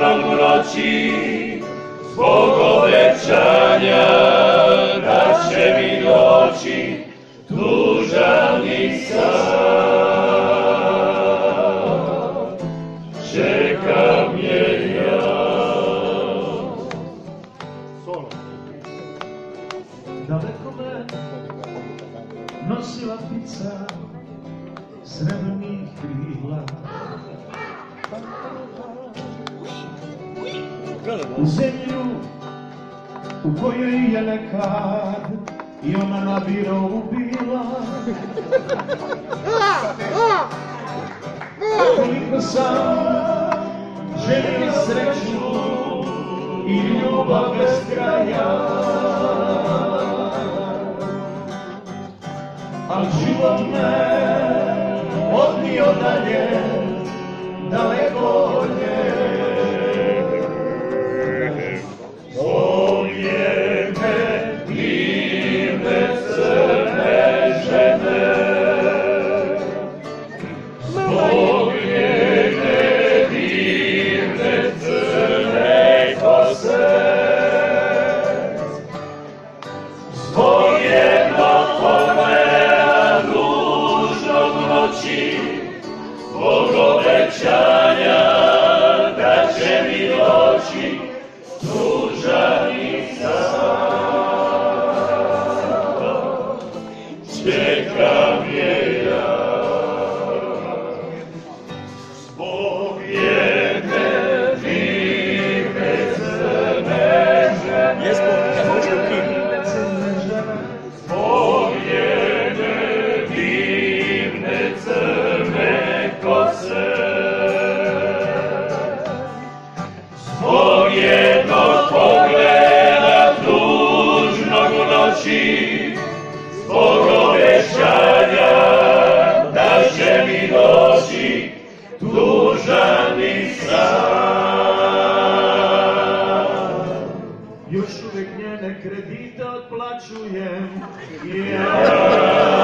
dužnom u noći, zbog obećanja da će mi doći, tužan i sam, čekam je ja. Daleko me nosila ptica srebrnih krila, u zemlju u kojoj je nekad i ona na birovu bila. Koliko sam želio sreću i ljubav bez kraja, al život me odnio dalje, daleko od nje. Povijeme divne crne žene, povijeme divne crne kose, zbog jednog pogleda ružnog u noći, zbog obećanja da će mi doći, tužan i sam, čekam je ja. Zbog jedne divne crne žene, zbog jedne divne crne kose, zbog jednog pogleda tužnog u noći, zbog obećanja da će mi doći, tužan i sam. Još uvijek njene kredite otplaćujem ja.